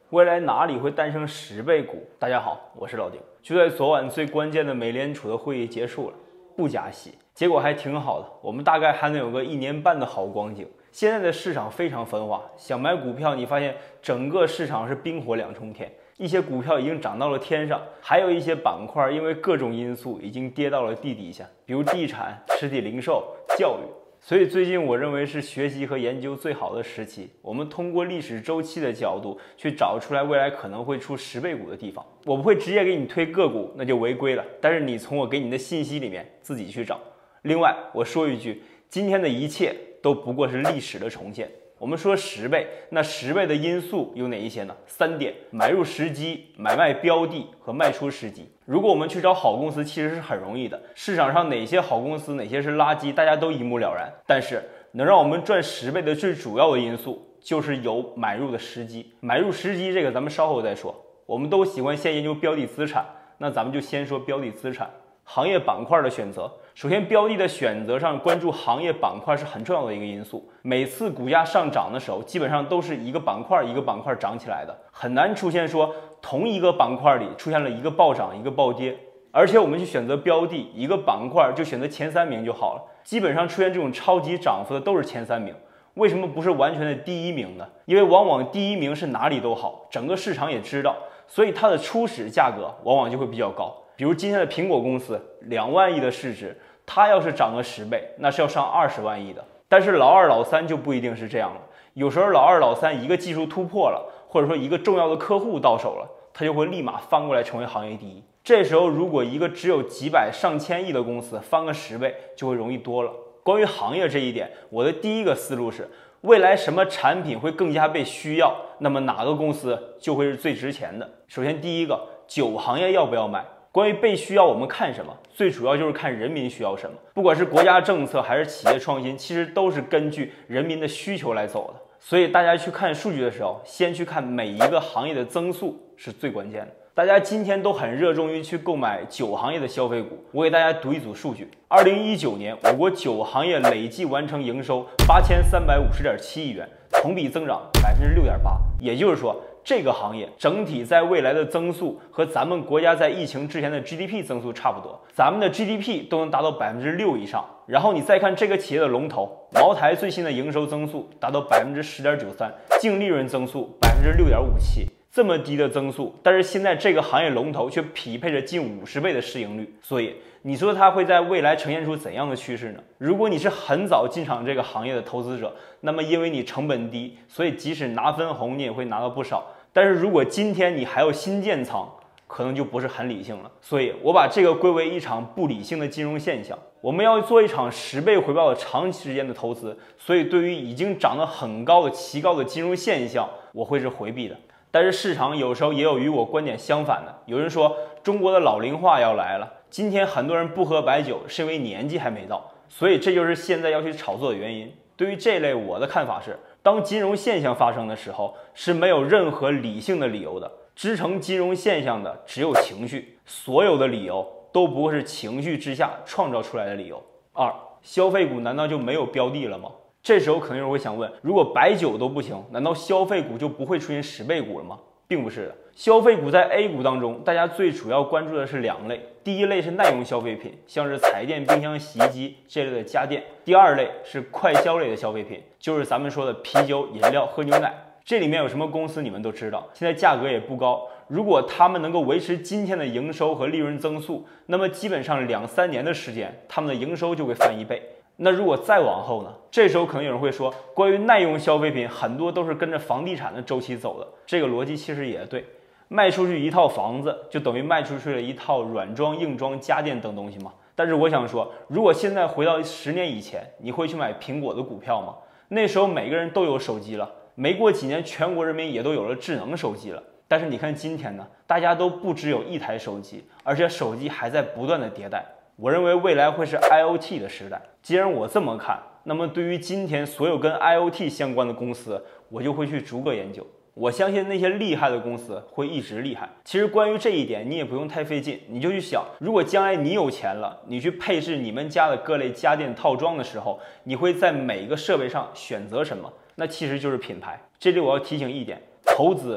未来哪里会诞生10倍股？大家好，我是老丁。就在昨晚，最关键的美联储的会议结束了，不加息，结果还挺好的，我们大概还能有个1年半的好光景。现在的市场非常分化，想买股票，你发现整个市场是冰火两重天，一些股票已经涨到了天上，还有一些板块因为各种因素已经跌到了地底下，比如地产、实体零售、教育。所以最近我认为是学习和研究最好的时期，我们通过历史周期的角度去找出来未来可能会出10倍股的地方。我不会直接给你推个股，那就违规了，但是你从我给你的信息里面自己去找。另外我说一句，今天的一切都不过是历史的重现。我们说10倍，那10倍的因素有哪一些呢？3点：买入时机、买卖标的和卖出时机。如果我们去找好公司，其实是很容易的，市场上哪些好公司，哪些是垃圾，大家都一目了然。但是能让我们赚10倍的最主要的因素，就是有买入的时机。买入时机这个咱们稍后再说，我们都喜欢先研究标的资产，那咱们就先说标的资产。行业板块的选择，首先标的的选择上关注行业板块是很重要的一个因素。每次股价上涨的时候，基本上都是一个板块一个板块涨起来的，很难出现说同一个板块里出现了一个暴涨一个暴跌。而且我们去选择标的，一个板块就选择前3名就好了，基本上出现这种超级涨幅的都是前3名。为什么不是完全的第1名呢？因为往往第1名是哪里都好，整个市场也知道，所以它的初始价格往往就会比较高。比如今天的苹果公司2万亿的市值，它要是涨个10倍，那是要上20万亿的。但是老2、老3就不一定是这样了，有时候老2、老3一个技术突破了，或者说一个重要的客户到手了，它就会立马翻过来成为行业第一。这时候如果一个只有几百上千亿的公司翻个10倍，就会容易多了。关于行业这一点，我的第一个思路是，未来什么产品会更加被需要，那么哪个公司就会是最值钱的。首先第一个，酒行业要不要买？关于被需要，我们看什么？最主要就是看人民需要什么。不管是国家政策还是企业创新，其实都是根据人民的需求来走的。所以大家去看数据的时候，先去看每一个行业的增速是最关键的。大家今天都很热衷于去购买酒行业的消费股，我给大家读一组数据。2019年，我国酒行业累计完成营收8350.7亿元，同比增长6.8%。也就是说，这个行业整体在未来的增速和咱们国家在疫情之前的 GDP 增速差不多，咱们的 GDP 都能达到6%以上。然后你再看这个企业的龙头茅台，最新的营收增速达到10.93%，净利润增速6.57%。这么低的增速，但是现在这个行业龙头却匹配着近50倍的市盈率，所以你说它会在未来呈现出怎样的趋势呢？如果你是很早进场这个行业的投资者，那么因为你成本低，所以即使拿分红你也会拿到不少。但是如果今天你还有新建仓，可能就不是很理性了。所以我把这个归为一场不理性的金融现象。我们要做一场10倍回报的长时间的投资，所以对于已经涨得很高的奇高的金融现象，我会是回避的。但是市场有时候也有与我观点相反的，有人说中国的老龄化要来了，今天很多人不喝白酒是因为年纪还没到，所以这就是现在要去炒作的原因。对于这类，我的看法是，当金融现象发生的时候，是没有任何理性的理由的，支撑金融现象的只有情绪，所有的理由都不过是情绪之下创造出来的理由。2，消费股难道就没有标的了吗？这时候可能有人会想问，如果白酒都不行，难道消费股就不会出现10倍股了吗？并不是的，消费股在 A 股当中，大家最主要关注的是2类。第一类是耐用消费品，像是彩电、冰箱、洗衣机这类的家电；第2类是快消类的消费品，就是咱们说的啤酒、饮料、喝牛奶。这里面有什么公司你们都知道，现在价格也不高。如果他们能够维持今天的营收和利润增速，那么基本上2-3年的时间，他们的营收就会翻1倍。那如果再往后呢？这时候可能有人会说，关于耐用消费品很多都是跟着房地产的周期走的，这个逻辑其实也对。卖出去一套房子，就等于卖出去了一套软装、硬装、家电等东西嘛。但是我想说，如果现在回到10年以前，你会去买苹果的股票吗？那时候每个人都有手机了，没过几年全国人民也都有了智能手机了。但是你看今天呢，大家都不只有一台手机，而且手机还在不断的迭代。我认为未来会是 IoT 的时代。既然我这么看，那么对于今天所有跟 IoT 相关的公司，我就会去逐个研究。我相信那些厉害的公司会一直厉害。其实关于这一点，你也不用太费劲，你就去想，如果将来你有钱了，你去配置你们家的各类家电套装的时候，你会在每一个设备上选择什么？那其实就是品牌。这里我要提醒一点，投资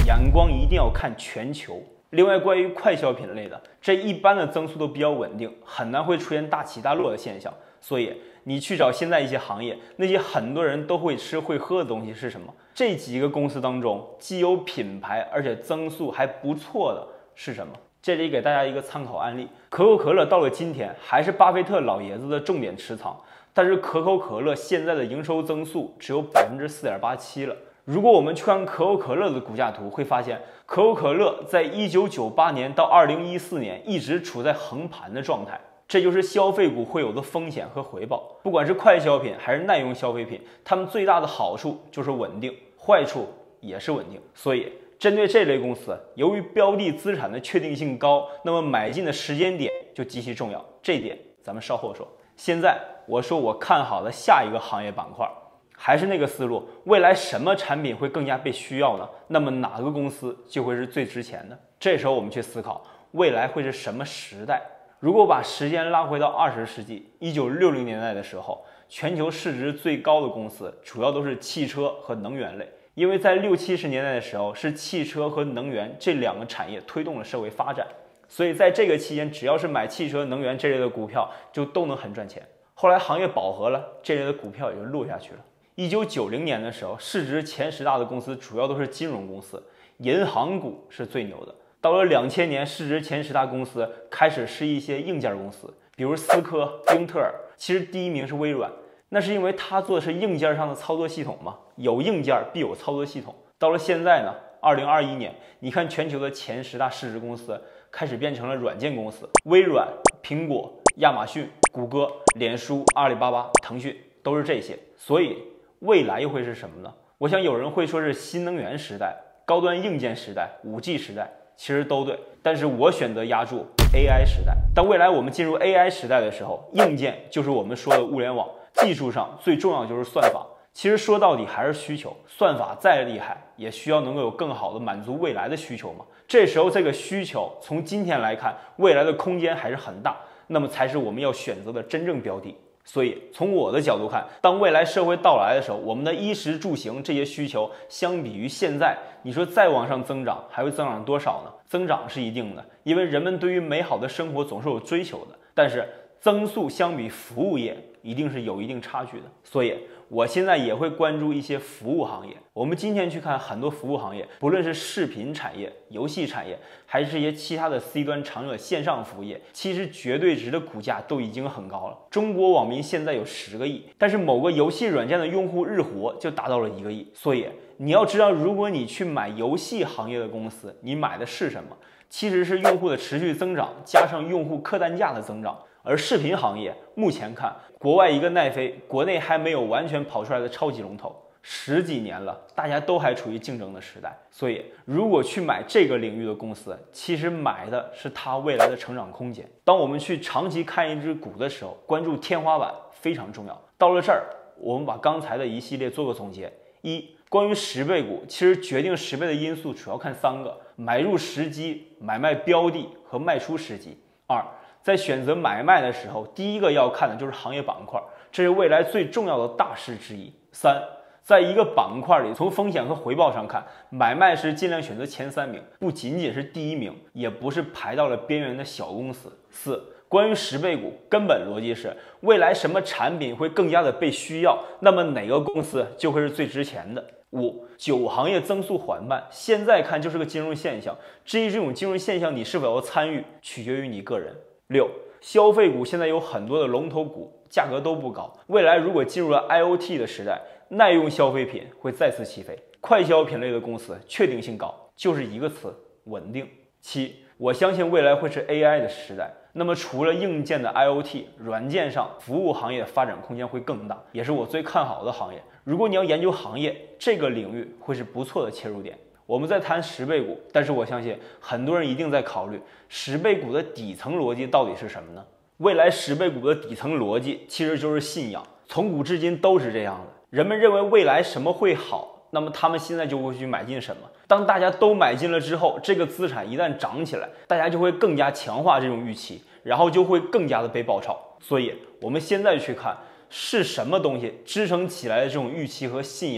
眼光一定要看全球。另外，关于快消品类的，这一般的增速都比较稳定，很难会出现大起大落的现象。所以你去找现在一些行业，那些很多人都会吃会喝的东西是什么？这几个公司当中，既有品牌而且增速还不错的是什么？这里给大家一个参考案例，可口可乐到了今天还是巴菲特老爷子的重点持仓，但是可口可乐现在的营收增速只有4.87%了。如果我们去看可口可乐的股价图，会发现可口可乐在1998年到2014年一直处在横盘的状态，这就是消费股会有的风险和回报。不管是快消品还是耐用消费品，它们最大的好处就是稳定，坏处也是稳定。所以针对这类公司，由于标的资产的确定性高，那么买进的时间点就极其重要。这一点咱们稍后说。现在我说我看好的下一个行业板块，还是那个思路，未来什么产品会更加被需要呢？那么哪个公司就会是最值钱的？这时候我们去思考，未来会是什么时代？如果把时间拉回到20世纪1960年代的时候，全球市值最高的公司主要都是汽车和能源类。因为在60、70年代的时候，是汽车和能源这两个产业推动了社会发展，所以在这个期间，只要是买汽车、能源这类的股票，就都能很赚钱。后来行业饱和了，这类的股票也就落下去了。1990年的时候，市值前10大的公司主要都是金融公司，银行股是最牛的。到了2000年，市值前10大公司开始是一些硬件公司，比如思科、英特尔。其实第一名是微软，那是因为它做的是硬件上的操作系统嘛，有硬件必有操作系统。到了现在呢，2021年，你看全球的前10大市值公司开始变成了软件公司，微软、苹果、亚马逊、谷歌、脸书、阿里巴巴、腾讯都是这些。所以未来又会是什么呢？我想有人会说是新能源时代、高端硬件时代、5G 时代，其实都对，但是我选择压住 AI 时代。当未来我们进入 AI 时代的时候，硬件就是我们说的物联网，技术上最重要就是算法。其实说到底还是需求，算法再厉害，也需要能够有更好的满足未来的需求嘛。这时候这个需求从今天来看，未来的空间还是很大，那么才是我们要选择的真正标的。所以从我的角度看，当未来社会到来的时候，我们的衣食住行这些需求相比于现在，你说再往上增长，还会增长多少呢？增长是一定的，因为人们对于美好的生活总是有追求的，但是增速相比服务业一定是有一定差距的。所以我现在也会关注一些服务行业。我们今天去看很多服务行业，不论是视频产业、游戏产业，还是一些其他的 C 端常用的线上服务业，其实绝对值的股价都已经很高了。中国网民现在有10个亿，但是某个游戏软件的用户日活就达到了1个亿。所以你要知道，如果你去买游戏行业的公司，你买的是什么？其实是用户的持续增长加上用户客单价的增长。而视频行业目前看，国外一个奈飞，国内还没有完全跑出来的超级龙头，10几年了，大家都还处于竞争的时代。所以如果去买这个领域的公司，其实买的是它未来的成长空间。当我们去长期看一只股的时候，关注天花板非常重要。到了这儿，我们把刚才的一系列做个总结。关于10倍股，其实决定10倍的因素主要看3个：买入时机、买卖标的和卖出时机。在选择买卖的时候，第一个要看的就是行业板块，这是未来最重要的大势之一。在一个板块里，从风险和回报上看，买卖时尽量选择前3名，不仅仅是第1名，也不是排到了边缘的小公司。关于10倍股，根本逻辑是未来什么产品会更加的被需要，那么哪个公司就会是最值钱的。酒行业增速缓慢，现在看就是个金融现象。至于这种金融现象你是否要参与，取决于你个人。消费股现在有很多的龙头股，价格都不高。未来如果进入了 IoT 的时代，耐用消费品会再次起飞。快消品类的公司确定性高，就是一个词：稳定。我相信未来会是 AI 的时代。那么除了硬件的 IoT， 软件上服务行业发展空间会更大，也是我最看好的行业。如果你要研究行业，这个领域会是不错的切入点。我们在谈10倍股，但是我相信很多人一定在考虑10倍股的底层逻辑到底是什么呢？未来10倍股的底层逻辑其实就是信仰，从古至今都是这样的。人们认为未来什么会好，那么他们现在就会去买进什么。当大家都买进了之后，这个资产一旦涨起来，大家就会更加强化这种预期，然后就会更加的被爆炒。所以我们现在去看是什么东西支撑起来的这种预期和信仰呢？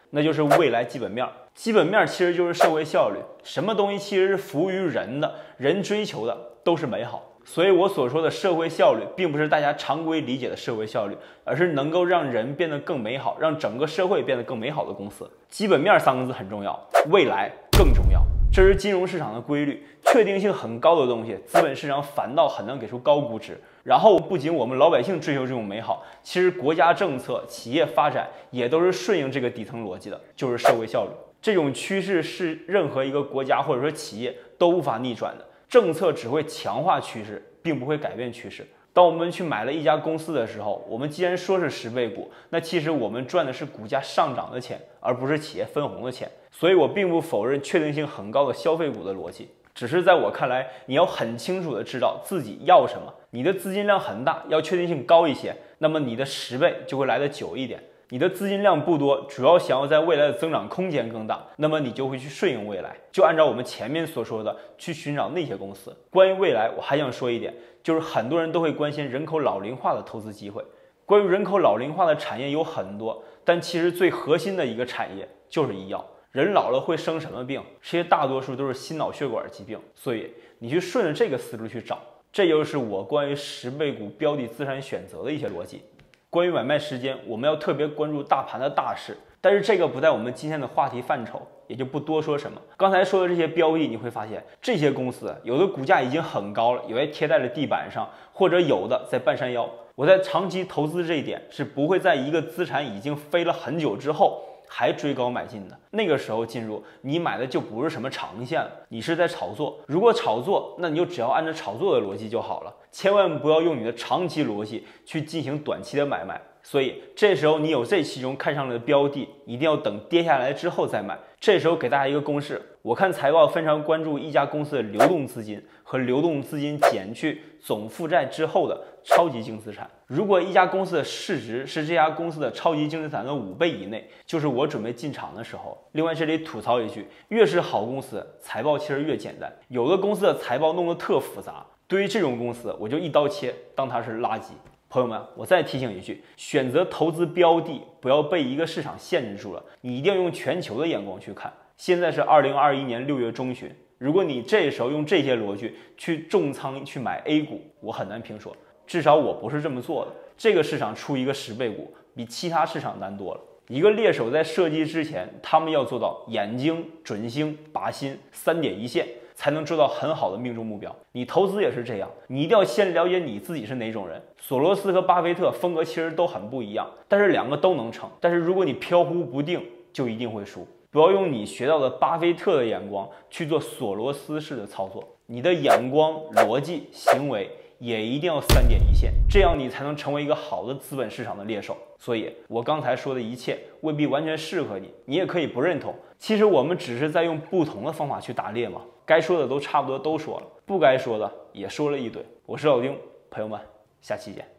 那就是未来基本面。基本面其实就是社会效率，什么东西其实是服务于人的，人追求的都是美好。所以我所说的社会效率，并不是大家常规理解的社会效率，而是能够让人变得更美好，让整个社会变得更美好的公司。基本面3个字很重要，未来更重要。这是金融市场的规律，确定性很高的东西，资本市场反倒很难给出高估值。然后不仅我们老百姓追求这种美好，其实国家政策、企业发展也都是顺应这个底层逻辑的，就是社会效率。这种趋势是任何一个国家或者说企业都无法逆转的。政策只会强化趋势，并不会改变趋势。当我们去买了一家公司的时候，我们既然说是10倍股，那其实我们赚的是股价上涨的钱，而不是企业分红的钱。所以我并不否认确定性很高的消费股的逻辑，只是在我看来，你要很清楚的知道自己要什么。你的资金量很大，要确定性高一些，那么你的10倍就会来得久一点。你的资金量不多，主要想要在未来的增长空间更大，那么你就会去顺应未来，就按照我们前面所说的去寻找那些公司。关于未来，我还想说一点，就是很多人都会关心人口老龄化的投资机会。关于人口老龄化的产业有很多，但其实最核心的一个产业就是医药。人老了会生什么病？这些大多数都是心脑血管疾病，所以你去顺着这个思路去找，这就是我关于10倍股标的资产选择的一些逻辑。关于买卖时间，我们要特别关注大盘的大势，但是这个不在我们今天的话题范畴，也就不多说什么。刚才说的这些标的，你会发现这些公司有的股价已经很高了，有些贴在了地板上，或者有的在半山腰。我在长期投资这一点是不会在一个资产已经飞了很久之后还追高买进的，那个时候进入，你买的就不是什么长线了，你是在炒作。如果炒作，那你就只要按照炒作的逻辑就好了，千万不要用你的长期逻辑去进行短期的买卖。所以这时候你有这其中看上了的标的，一定要等跌下来之后再买。这时候给大家一个公式，我看财报非常关注一家公司的流动资金和流动资金减去总负债之后的超级净资产。如果一家公司的市值是这家公司的超级净资产的5倍以内，就是我准备进场的时候。另外这里吐槽一句，越是好公司，财报其实越简单，有的公司的财报弄得特复杂，对于这种公司我就一刀切，当它是垃圾。朋友们，我再提醒一句，选择投资标的不要被一个市场限制住了，你一定要用全球的眼光去看。现在是2021年6月中旬，如果你这时候用这些逻辑去重仓去买 A 股，我很难评说，至少我不是这么做的。这个市场出一个10倍股，比其他市场难多了。一个猎手在射击之前，他们要做到眼睛、准星、靶心3点一线，才能做到很好的命中目标。你投资也是这样，你一定要先了解你自己是哪种人。索罗斯和巴菲特风格其实都很不一样，但是2个都能成。但是如果你飘忽不定，就一定会输。不要用你学到的巴菲特的眼光去做索罗斯式的操作，你的眼光、逻辑、行为也一定要3点一线，这样你才能成为一个好的资本市场的猎手。所以我刚才说的一切未必完全适合你，你也可以不认同。其实我们只是在用不同的方法去打猎嘛，该说的都差不多都说了，不该说的也说了一堆。我是老丁，朋友们，下期见。